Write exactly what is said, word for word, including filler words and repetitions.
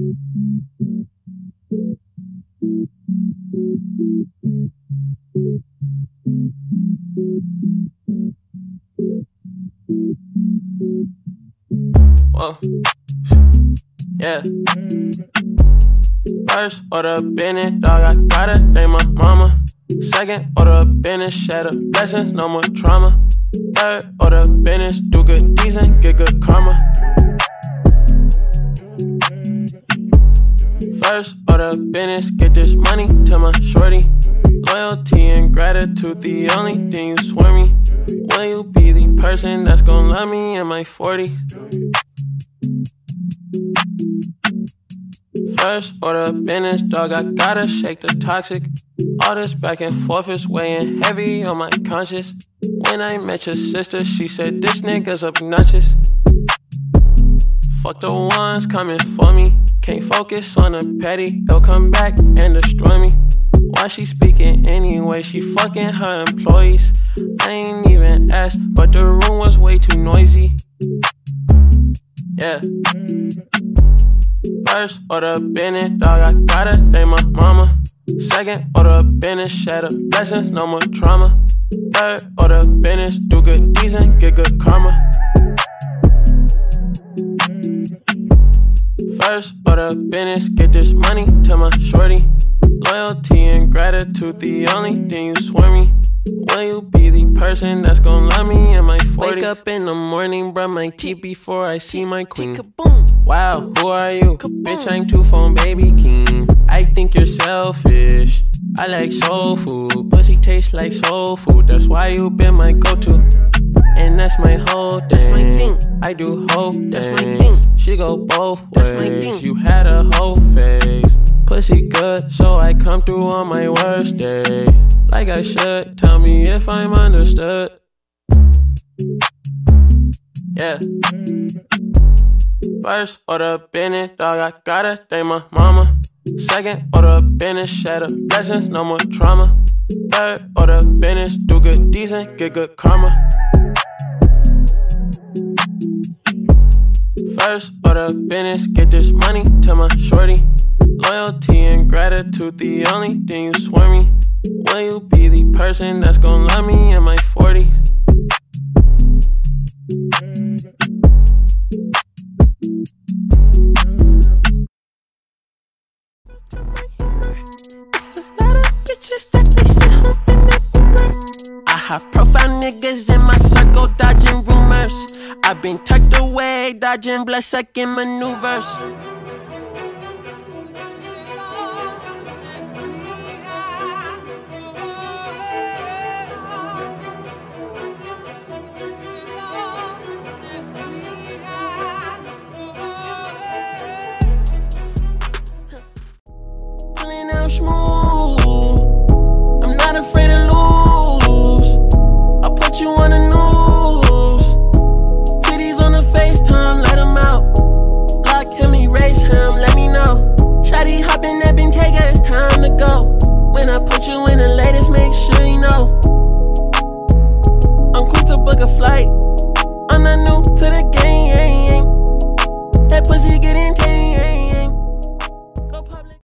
Whoa, yeah. First order business, dog, I gotta thank my mama. Second order business, shatter blessings, no more trauma. Third order business, do good deeds and get good karma. First order business, get this money to my shorty. Loyalty and gratitude, the only thing you swear me. Will you be the person that's gon' love me in my forties? First order business, dog, I gotta shake the toxic. All this back and forth is weighing heavy on my conscience. When I met your sister, she said this nigga's obnoxious. Fuck the ones coming for me. Can't focus on the petty, they'll come back and destroy me. Why she speaking anyway? She fucking her employees. I ain't even asked, but the room was way too noisy. Yeah. First order business, dog, I gotta thank my mama. Second order business, shatter blessings, no more trauma. Third order business, do good deeds and get good karma. First order business, get this money to my shorty. Loyalty and gratitude, the only thing you swear me. Will you be the person that's gon' love me in my forties? Wake up in the morning, brush my teeth before I see my queen. Wow, who are you? Bitch, I'm two phone Baby Keem. I think you're selfish. I like soul food. Pussy tastes like soul food. That's why you been my go-to. And that's my whole thing. That's my thing. I do whole things. That's my thing. She go both ways. That's my thing. You had a whole face. Pussy good, so I come through on my worst day. Like I should. Tell me if I'm understood. Yeah. First order business, dog, I gotta thank my mama. Second order business, shatter blessings, no more trauma. Third order business, do good deeds and get good karma. First order business, get this money to my shorty. Loyalty and gratitude, the only thing you swear me. Will you be the person that's gon' love me in my forties? I have profile niggas in my circle dodging rumors. I've been tucked away dodging blood sucking maneuvers. Pulling out smooth. I'm not afraid to lose. I'll put you on the news. Titties on the FaceTime, let him out. Block him, erase him, let me know. Shotty hopping that Bentayga, it's time to go. When I put you in the latest, make sure you know I'm quick to book a flight.